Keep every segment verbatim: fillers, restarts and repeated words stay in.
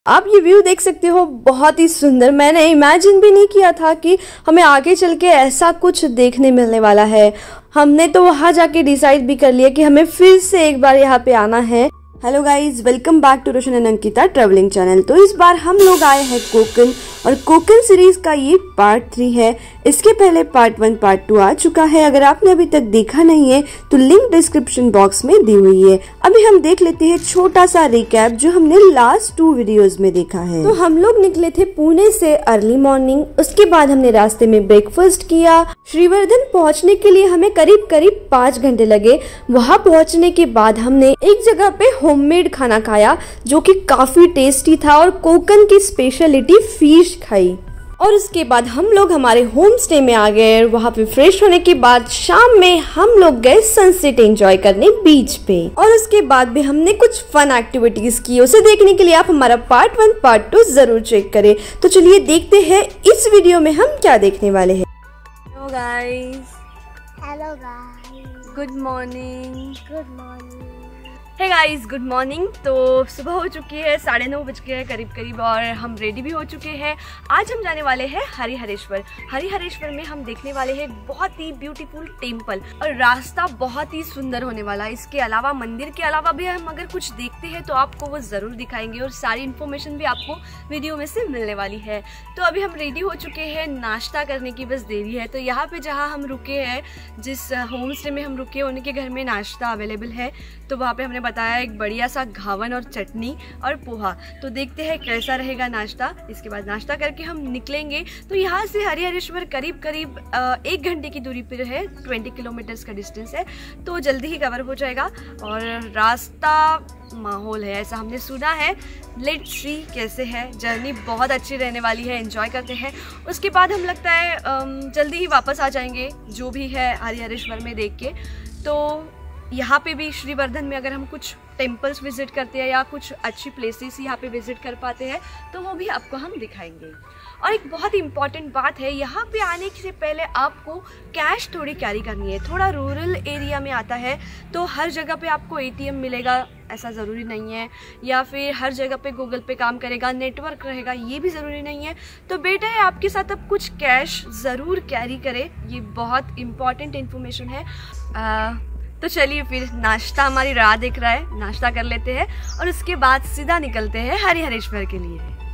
आप ये व्यू देख सकते हो, बहुत ही सुंदर। मैंने इमेजिन भी नहीं किया था कि हमें आगे चल के ऐसा कुछ देखने मिलने वाला है। हमने तो वहाँ जाके डिसाइड भी कर लिया कि हमें फिर से एक बार यहाँ पे आना है। Hello guys, welcome back to Roshan and Ankita travelling channel. तो इस बार हम लोग आए हैं कोकन, और कोकन सीरीज का ये पार्ट थ्री है। इसके पहले पार्ट वन पार्ट टू आ चुका है। अगर आपने अभी तक देखा नहीं है तो लिंक डिस्क्रिप्शन बॉक्स में दी हुई है। अभी हम देख लेते हैं छोटा सा रिकैप जो हमने लास्ट टू वीडियोस में देखा है। तो हम लोग निकले थे पुणे से अर्ली मॉर्निंग। उसके बाद हमने रास्ते में ब्रेकफास्ट किया। श्रीवर्धन पहुंचने के लिए हमें करीब करीब पाँच घंटे लगे। वहां पहुंचने के बाद हमने एक जगह पे होममेड खाना खाया जो कि काफी टेस्टी था, और कोकन की स्पेशलिटी फिश खाई। और उसके बाद हम लोग हमारे होम स्टे में आ गए। वहाँ पे फ्रेश होने के बाद शाम में हम लोग गए सनसेट एंजॉय करने बीच पे। और उसके बाद भी हमने कुछ फन एक्टिविटीज की। उसे देखने के लिए आप हमारा पार्ट वन पार्ट टू जरूर चेक करें। तो चलिए देखते हैं इस वीडियो में हम क्या देखने वाले हैं। Hello guys. Hello guys. Good morning. Good morning. Hey guys, good morning. तो सुबह हो चुकी है, साढ़े नौ बज गए करीब करीब, और हम रेडी भी हो चुके हैं। आज हम जाने वाले हैं हरिहरेश्वर। हरिहरेश्वर में हम देखने वाले हैं बहुत ही ब्यूटीफुल टेम्पल, और रास्ता बहुत ही सुंदर होने वाला है। इसके अलावा मंदिर के अलावा भी हम अगर कुछ देखते हैं तो आपको वो ज़रूर दिखाएंगे, और सारी इन्फॉर्मेशन भी आपको वीडियो में से मिलने वाली है। तो अभी हम रेडी हो चुके हैं, नाश्ता करने की बस देरी है। तो यहाँ पे जहाँ हम रुके हैं, जिस होम स्टे में हम रुके, उनके घर में नाश्ता अवेलेबल है। तो वहाँ पे हमने बताया एक बढ़िया सा घावन और चटनी और पोहा। तो देखते हैं कैसा रहेगा नाश्ता। इसके बाद नाश्ता करके हम निकलेंगे। तो यहाँ से हरिहरेश्वर करीब करीब एक घंटे की दूरी पर है, बीस किलोमीटर्स का डिस्टेंस है। तो जल्दी ही कवर हो जाएगा, और रास्ता माहौल है ऐसा हमने सुना है। लेट्स सी कैसे है। जर्नी बहुत अच्छी रहने वाली है, एंजॉय करते हैं। उसके बाद हम लगता है जल्दी ही वापस आ जाएंगे जो भी है हरिहरेश्वर में देख के। तो यहाँ पे भी श्रीवर्धन में अगर हम कुछ टेम्पल्स विजिट करते हैं या कुछ अच्छी प्लेसेस यहाँ पे विजिट कर पाते हैं तो वो भी आपको हम दिखाएंगे। और एक बहुत ही इम्पॉर्टेंट बात है, यहाँ पे आने से पहले आपको कैश थोड़ी कैरी करनी है। थोड़ा रूरल एरिया में आता है तो हर जगह पे आपको एटीएम मिलेगा ऐसा ज़रूरी नहीं है, या फिर हर जगह पे गूगल पे काम करेगा, नेटवर्क रहेगा, ये भी ज़रूरी नहीं है। तो बेटा है आपके साथ अब कुछ कैश ज़रूर कैरी करें, ये बहुत इम्पॉर्टेंट इन्फॉर्मेशन है। आ, तो चलिए फिर नाश्ता हमारी राह देख रहा है, नाश्ता कर लेते हैं और उसके बाद सीधा निकलते हैं हरिहरेश्वर के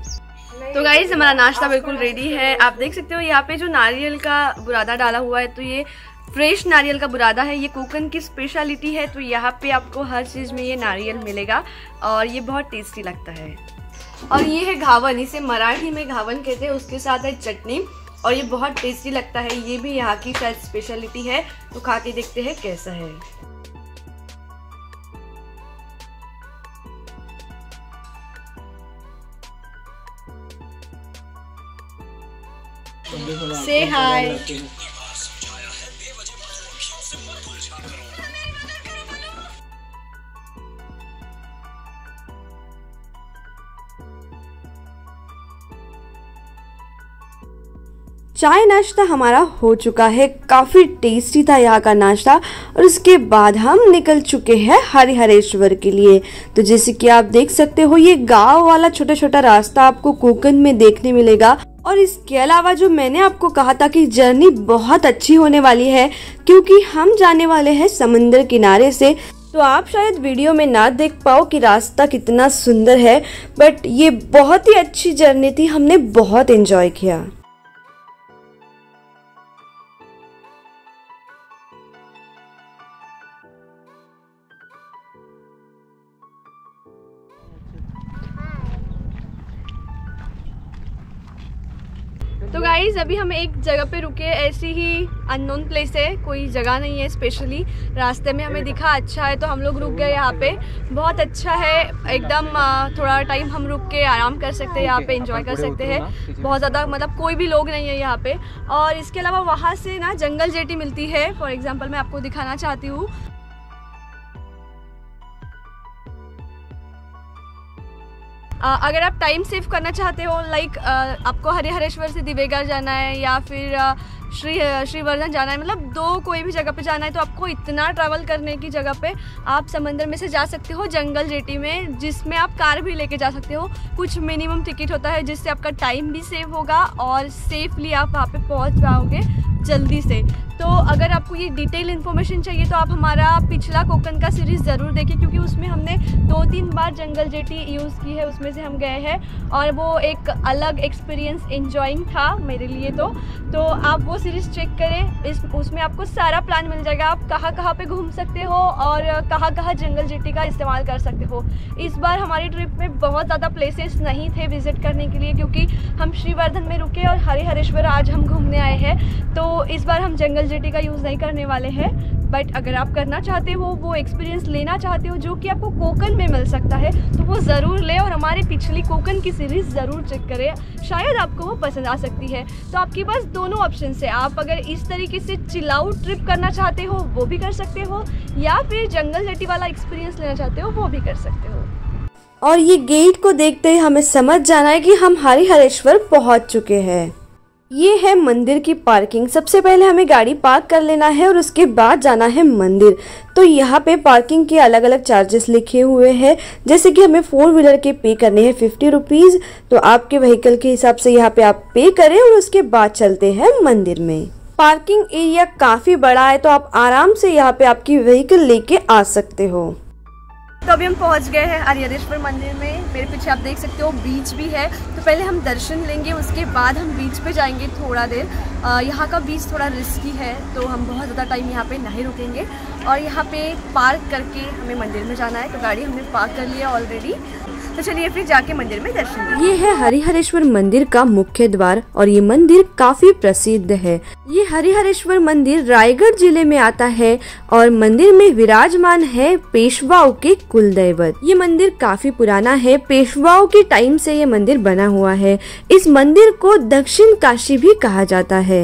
लिए। तो गाइस हमारा नाश्ता बिल्कुल रेडी है। आप देख सकते हो यहाँ पे जो नारियल का बुरादा डाला हुआ है, तो ये फ्रेश नारियल का बुरादा है। ये कोकन की स्पेशलिटी है। तो यहाँ पे आपको हर चीज़ में ये नारियल मिलेगा, और ये बहुत टेस्टी लगता है। और ये है घावन, इसे मराठी में घावन कहते हैं। उसके साथ है चटनी, और ये बहुत टेस्टी लगता है। ये भी यहाँ की शायद स्पेशलिटी है। तो खा के देखते हैं कैसा है। Say hi. चाय नाश्ता हमारा हो चुका है, काफी टेस्टी था यहाँ का नाश्ता। और उसके बाद हम निकल चुके हैं हरिहरेश्वर के लिए। तो जैसे कि आप देख सकते हो, ये गांव वाला छोटा छोटा रास्ता आपको कोकन में देखने मिलेगा। और इसके अलावा जो मैंने आपको कहा था कि जर्नी बहुत अच्छी होने वाली है, क्योंकि हम जाने वाले हैं समंदर किनारे से। तो आप शायद वीडियो में ना देख पाओ कि रास्ता कितना सुंदर है, बट ये बहुत ही अच्छी जर्नी थी, हमने बहुत एंजॉय किया। तो गाइज अभी हम एक जगह पे रुके, ऐसी ही अननोन प्लेस है, कोई जगह नहीं है स्पेशली। रास्ते में हमें दिखा अच्छा है तो हम लोग रुक गए यहाँ पे। बहुत अच्छा है एकदम। थोड़ा टाइम हम रुक के आराम कर सकते हैं, यहाँ पे एंजॉय कर सकते हैं। बहुत ज़्यादा मतलब कोई भी लोग नहीं है यहाँ पे। और इसके अलावा वहाँ से ना जंगल जेटी मिलती है। फॉर एग्जाम्पल मैं आपको दिखाना चाहती हूँ। अगर आप टाइम सेव करना चाहते हो, लाइक आपको हरिहरेश्वर से दिवेगढ़ जाना है या फिर श्री श्रीवर्धन जाना है, मतलब दो कोई भी जगह पे जाना है, तो आपको इतना ट्रैवल करने की जगह पे आप समंदर में से जा सकते हो जंगल जेटी में, जिसमें आप कार भी लेके जा सकते हो। कुछ मिनिमम टिकट होता है जिससे आपका टाइम भी सेव होगा और सेफली आप वहाँ पे पहुँच पाओगे जल्दी से। तो अगर आपको ये डिटेल इन्फॉर्मेशन चाहिए तो आप हमारा पिछला कोकन का सीरीज़ ज़रूर देखें, क्योंकि उसमें हमने दो तीन बार जंगल जेटी यूज़ की है, उसमें से हम गए हैं और वो एक अलग एक्सपीरियंस एंजॉइंग था मेरे लिए। तो तो आप वो सीरीज़ चेक करें, इस उसमें आपको सारा प्लान मिल जाएगा, आप कहाँ कहाँ पे घूम सकते हो और कहाँ कहाँ जंगल जेटी का इस्तेमाल कर सकते हो। इस बार हमारी ट्रिप में बहुत ज़्यादा प्लेसेस नहीं थे विज़िट करने के लिए, क्योंकि हम श्रीवर्धन में रुके और हरिहरेश्वर आज हम घूमने आए हैं, तो इस बार हम जंगल जेटी का यूज़ नहीं करने वाले हैं। बट अगर आप करना चाहते हो, वो एक्सपीरियंस लेना चाहते हो जो कि आपको कोकन में मिल सकता है, तो वो ज़रूर ले और हमारी पिछली कोकन की सीरीज़ ज़रूर चेक करें, शायद आपको वो पसंद आ सकती है। तो आपके पास दोनों ऑप्शन है, आप अगर इस तरीके से चिल आउट ट्रिप करना चाहते हो वो भी कर सकते हो, या फिर जंगल जेटी वाला एक्सपीरियंस लेना चाहते हो वो भी कर सकते हो। और ये गेट को देखते ही हमें समझ जाना है कि हम हरिहरेश्वर पहुंच चुके हैं। ये है मंदिर की पार्किंग। सबसे पहले हमें गाड़ी पार्क कर लेना है और उसके बाद जाना है मंदिर। तो यहाँ पे पार्किंग के अलग अलग चार्जेस लिखे हुए हैं, जैसे कि हमें फोर व्हीलर के पे करने हैं फिफ्टी रुपीज़। तो आपके व्हीकल के हिसाब से यहाँ पे आप पे करें और उसके बाद चलते हैं मंदिर में। पार्किंग एरिया काफ़ी बड़ा है, तो आप आराम से यहाँ पे आपकी व्हीकल लेके आ सकते हो। तो अभी हम पहुंच गए हैं हरिहरेश्वर मंदिर में। मेरे पीछे आप देख सकते हो बीच भी है, तो पहले हम दर्शन लेंगे, उसके बाद हम बीच पे जाएंगे थोड़ा देर। यहाँ का बीच थोड़ा रिस्की है, तो हम बहुत ज़्यादा टाइम यहाँ पे नहीं रुकेंगे और यहाँ पे पार्क करके हमें मंदिर में जाना है। तो गाड़ी हमने पार्क कर लिया ऑलरेडी, तो चलिए फिर जाके मंदिर में दर्शन करें। ये है हरिहरेश्वर मंदिर का मुख्य द्वार और ये मंदिर काफी प्रसिद्ध है। ये हरिहरेश्वर मंदिर रायगढ़ जिले में आता है और मंदिर में विराजमान है पेशवाओं के कुल दैवत। ये मंदिर काफी पुराना है, पेशवाओं के टाइम से ये मंदिर बना हुआ है। इस मंदिर को दक्षिण काशी भी कहा जाता है।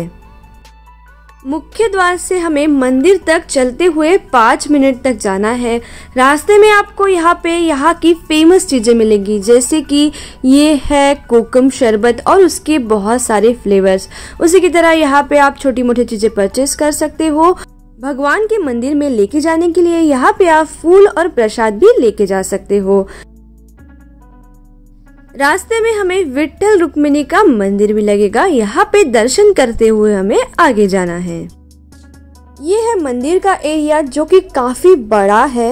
मुख्य द्वार से हमें मंदिर तक चलते हुए पाँच मिनट तक जाना है। रास्ते में आपको यहाँ पे यहाँ की फेमस चीजें मिलेंगी, जैसे कि ये है कोकम शरबत और उसके बहुत सारे फ्लेवर्स। उसी की तरह यहाँ पे आप छोटी मोटी चीजें परचेस कर सकते हो। भगवान के मंदिर में लेके जाने के लिए यहाँ पे आप फूल और प्रसाद भी लेके जा सकते हो। रास्ते में हमें विट्ठल रुक्मिणी का मंदिर भी लगेगा, यहाँ पे दर्शन करते हुए हमें आगे जाना है। ये है मंदिर का एरिया जो कि काफी बड़ा है।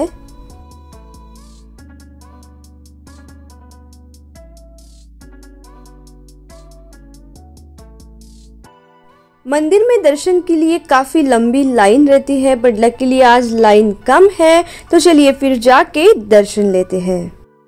मंदिर में दर्शन के लिए काफी लंबी लाइन रहती है, बट लकीली आज लाइन कम है, तो चलिए फिर जाके दर्शन लेते हैं।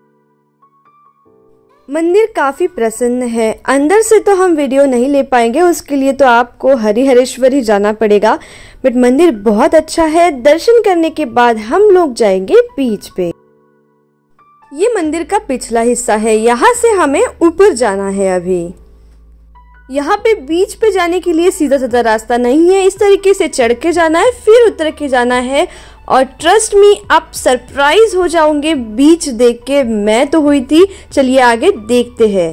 मंदिर काफी प्रसन्न है। अंदर से तो हम वीडियो नहीं ले पाएंगे, उसके लिए तो आपको हरिहरेश्वर ही जाना पड़ेगा, बट मंदिर बहुत अच्छा है। दर्शन करने के बाद हम लोग जाएंगे बीच पे। ये मंदिर का पिछला हिस्सा है, यहाँ से हमें ऊपर जाना है। अभी यहाँ पे बीच पे जाने के लिए सीधा सीधा रास्ता नहीं है, इस तरीके से चढ़ के जाना है, फिर उतर के जाना है। और ट्रस्ट मी, आप सरप्राइज हो जाओगे बीच देख के, मैं तो हुई थी। चलिए आगे देखते हैं।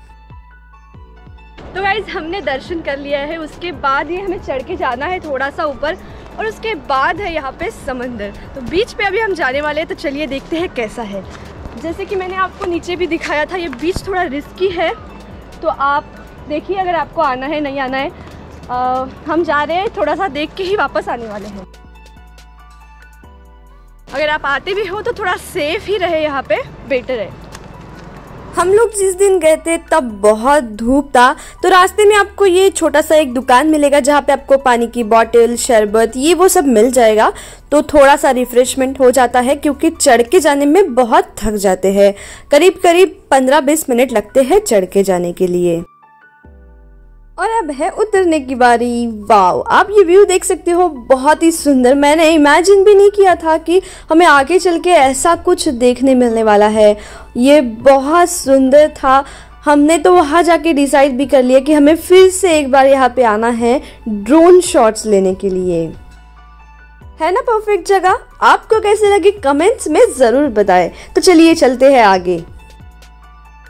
तो गाइज हमने दर्शन कर लिया है, उसके बाद ये हमें चढ़ के जाना है थोड़ा सा ऊपर और उसके बाद है यहाँ पे समंदर। तो बीच पे अभी हम जाने वाले हैं, तो चलिए देखते हैं कैसा है। जैसे कि मैंने आपको नीचे भी दिखाया था, ये बीच थोड़ा रिस्की है, तो आप देखिए अगर आपको आना है नहीं आना है। आ, हम जा रहे हैं, थोड़ा सा देख के ही वापस आने वाले हैं। अगर आप आते भी हो तो थोड़ा सेफ ही रहे, यहाँ पे बेटर है। हम लोग जिस दिन गए थे तब बहुत धूप था, तो रास्ते में आपको ये छोटा सा एक दुकान मिलेगा जहाँ पे आपको पानी की बोतल, शरबत, ये वो सब मिल जाएगा। तो थोड़ा सा रिफ्रेशमेंट हो जाता है, क्योंकि चढ़ के जाने में बहुत थक जाते हैं। करीब करीब पंद्रह बीस मिनट लगते हैं चढ़ के जाने के लिए। और अब है उतरने की बारी। वाव, आप ये व्यू देख सकते हो, बहुत ही सुंदर। मैंने इमेजिन भी नहीं किया था कि हमें आगे चल के ऐसा कुछ देखने मिलने वाला है। ये बहुत सुंदर था। हमने तो वहाँ जाके डिसाइड भी कर लिया कि हमें फिर से एक बार यहाँ पे आना है ड्रोन शॉट्स लेने के लिए। है ना परफेक्ट जगह? आपको कैसे लगी कमेंट्स में जरूर बताएं। तो चलिए चलते हैं आगे।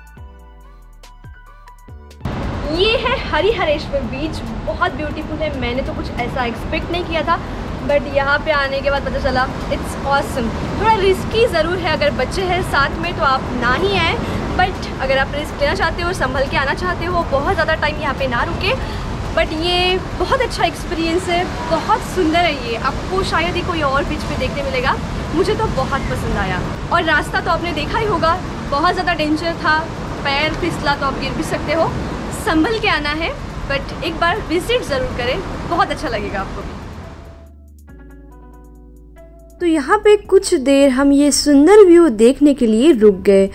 ये है हरिहरेश्वर बीच, बहुत ब्यूटीफुल है। मैंने तो कुछ ऐसा एक्सपेक्ट नहीं किया था, बट यहाँ पे आने के बाद पता चला इट्स ऑसम। थोड़ा रिस्की ज़रूर है, अगर बच्चे हैं साथ में तो आप ना ही आएँ, बट अगर आप रिस्क लेना चाहते हो, संभल के आना चाहते हो, बहुत ज़्यादा टाइम यहाँ पे ना रुके। बट ये बहुत अच्छा एक्सपीरियंस है, बहुत सुंदर है। ये आपको शायद ही कोई और बीच पे देखने मिलेगा, मुझे तो बहुत पसंद आया। और रास्ता तो आपने देखा ही होगा, बहुत ज़्यादा डेंजर था, पैर फिसला तो आप गिर भी सकते हो, संभल के आना है। बट एक बार विजिट ज़रूर करें, बहुत अच्छा लगेगा आपको भी। तो यहाँ पे कुछ देर हम ये सुंदर व्यू देखने के लिए रुक गए।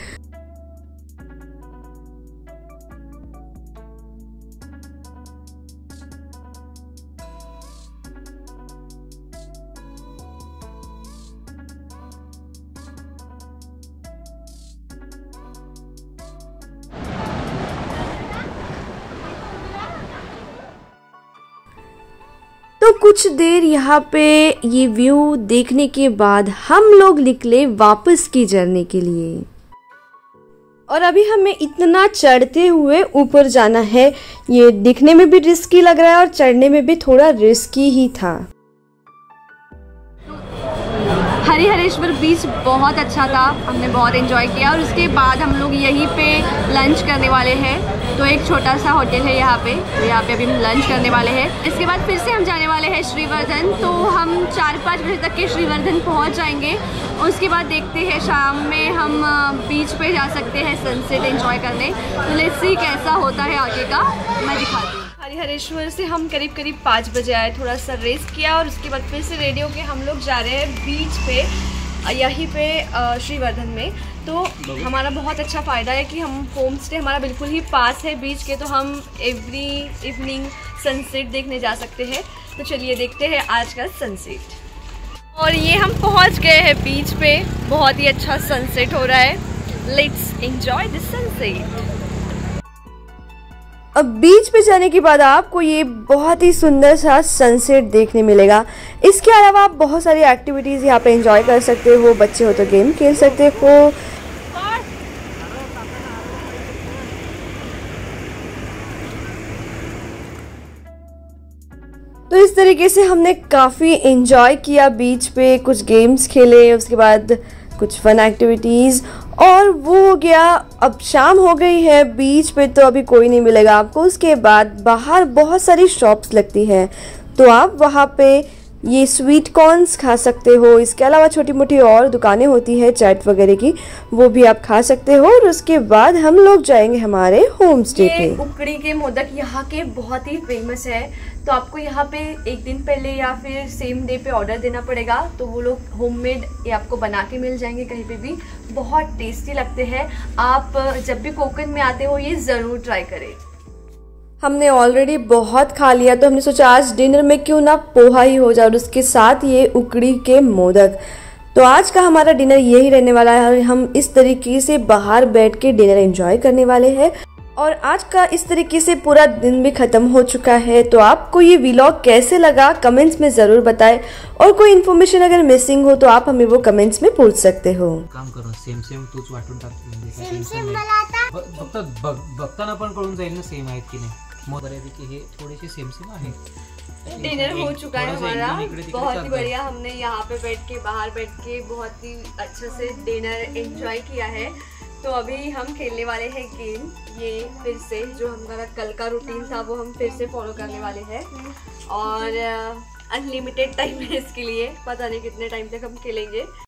तो कुछ देर यहाँ पे ये व्यू देखने के बाद हम लोग निकले वापस की जर्नी के लिए। और अभी हमें इतना चढ़ते हुए ऊपर जाना है। ये दिखने में भी रिस्की लग रहा है और चढ़ने में भी थोड़ा रिस्की ही था। हरिहरेश्वर बीच बहुत अच्छा था, हमने बहुत एंजॉय किया। और उसके बाद हम लोग यहीं पे लंच करने वाले हैं। तो एक छोटा सा होटल है यहाँ पे, तो यहाँ पे अभी हम लंच करने वाले हैं। इसके बाद फिर से हम जाने वाले हैं श्रीवर्धन। तो हम चार पाँच बजे तक के श्रीवर्धन पहुँच जाएंगे। उसके बाद देखते हैं शाम में हम बीच पे जा सकते हैं सनसेट एंजॉय करने। तो लेट्स सी कैसा होता है आगे का, मैं दिखाती हूँ। हरिहरेश्वर से हम करीब करीब पाँच बजे आए, थोड़ा सा रेस्ट किया और उसके बाद फिर से रेडी होके हम लोग जा रहे हैं बीच पे, यहीं पे श्रीवर्धन में। तो हमारा बहुत अच्छा फ़ायदा है कि हम होम स्टे हमारा बिल्कुल ही पास है बीच के, तो हम एवरी इवनिंग सनसेट देखने जा सकते हैं। तो चलिए देखते हैं आज का सनसेट। और ये हम पहुंच गए हैं बीच पे, बहुत ही अच्छा सनसेट हो रहा है। Let's enjoy this sunset. अब बीच पे जाने के बाद आपको ये बहुत ही सुंदर सा सनसेट देखने मिलेगा। इसके अलावा आप बहुत सारी एक्टिविटीज़ यहाँ पे एंजॉय कर सकते हो। बच्चे हो तो गेम खेल सकते हो। तो इस तरीके से हमने काफ़ी एंजॉय किया बीच पे, कुछ गेम्स खेले, उसके बाद कुछ फन एक्टिविटीज़, और वो हो गया। अब शाम हो गई है, बीच पे तो अभी कोई नहीं मिलेगा आपको। उसके बाद बाहर बहुत सारी शॉप्स लगती हैं, तो आप वहाँ पे ये स्वीट कॉर्न्स खा सकते हो। इसके अलावा छोटी मोटी और दुकानें होती है चाट वगैरह की, वो भी आप खा सकते हो। और उसके बाद हम लोग जाएंगे हमारे होम स्टे पे। उकड़ी के मोदक यहाँ के बहुत ही फेमस है, तो आपको यहाँ पे एक दिन पहले या फिर सेम डे पे ऑर्डर देना पड़ेगा। तो वो लोग होममेड ये आपको बना के मिल जाएंगे कहीं पे भी, बहुत टेस्टी लगते हैं। आप जब भी कोकण में आते हो ये ज़रूर ट्राई करें। हमने ऑलरेडी बहुत खा लिया, तो हमने सोचा आज डिनर में क्यों ना पोहा ही हो जाए और उसके साथ ये उकड़ी के मोदक। तो आज का हमारा डिनर यही रहने वाला है। हम इस तरीके से बाहर बैठ के डिनर एंजॉय करने वाले हैं। और आज का इस तरीके से पूरा दिन भी ख़त्म हो चुका है। तो आपको ये व्लॉग कैसे लगा कमेंट्स में ज़रूर बताएं, और कोई इन्फॉर्मेशन अगर मिसिंग हो तो आप हमें वो कमेंट्स में पूछ सकते हो। काम करो, सेम सेम तूच वाटून टाक, सेम सेम मला आता फक्त बघ बघताना पण कळून जाईल ना सेम आहेत की नाही। मग बऱ्यापैकी हे थोडेसे सेम सेम आहेत। डिनर हो चुका है हमारा, बहुत ही बढ़िया। हमने यहाँ पे बैठ के बाहर बैठ के बहुत ही अच्छे से डिनर एंजॉय किया है। तो अभी हम खेलने वाले हैं गेम, ये फिर से जो हमारा कल का रूटीन था वो हम फिर से फॉलो करने वाले हैं। और अनलिमिटेड टाइम है इसके लिए, पता नहीं कितने टाइम तक हम खेलेंगे।